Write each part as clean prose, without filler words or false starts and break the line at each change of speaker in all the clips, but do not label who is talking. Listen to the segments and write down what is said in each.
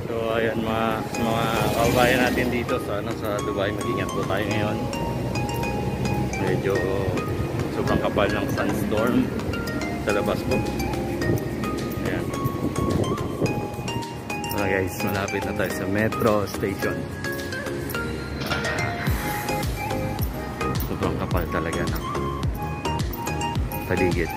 So ayan mga kababayan natin dito sa Dubai, mag-ingat po tayo ngayon. Medyo sobrang kapal ng sunstorm sa labas po. Ayan. So guys, malapit na tayo sa metro station. Sobrang kapal talaga ng paligid.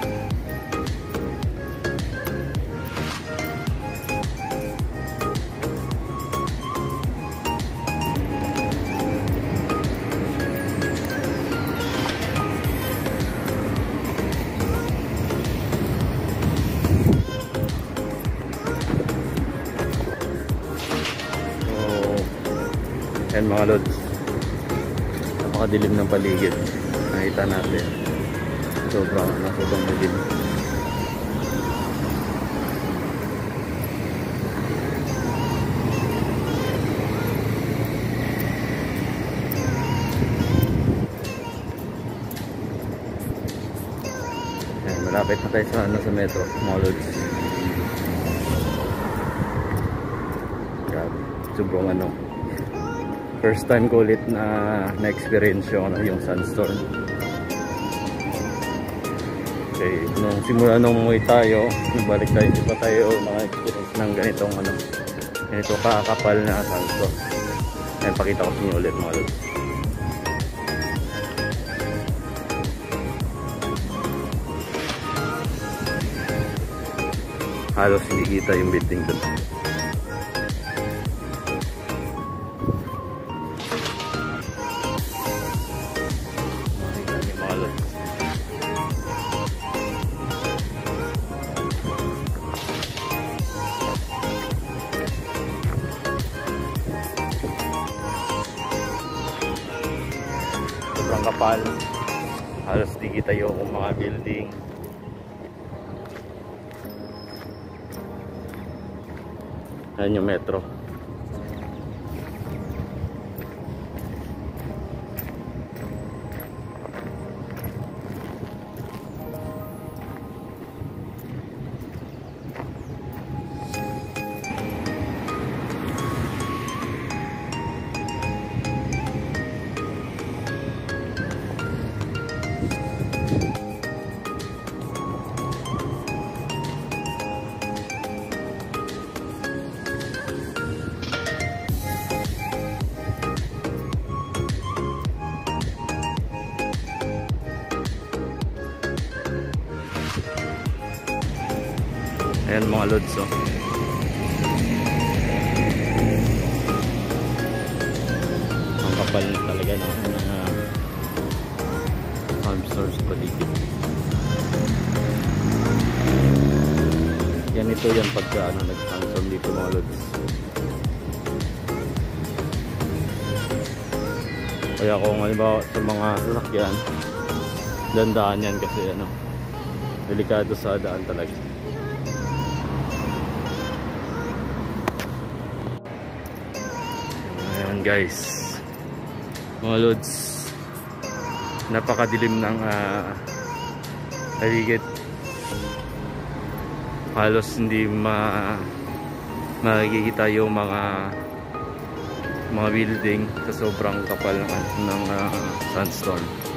Ayan mga lods, napakadilim ng paligid. Nakita natin sobrang dilim. Ayan, malapit na tayo sa metro mga lods. Grabe, sobrang first time ko ulit na-experience yung sunstorm. Okay, nung simula nung umuwi tayo, nabalik tayo, hindi pa tayo naka-experience ng ganito kakapal na sunstorm. Ayan, pakita ko sa inyo ulit mga lods. Halos hindi kita yung building doon. Sobrang kapal, halos di kita yung mga building. Ayan yung metro. Ayan mga lods, oh. Ang kapal talaga ng farm stores paligid. Yan ito yan pagka nag-transform dito mga lods. Kaya kung halimbawa sa mga sasakyan, dandaan yan kasi delikado sa daan talaga. Ayan guys, mga lods, napakadilim ng paligid. Halos hindi makikita yung mga building sa sobrang kapal ng sunstorm.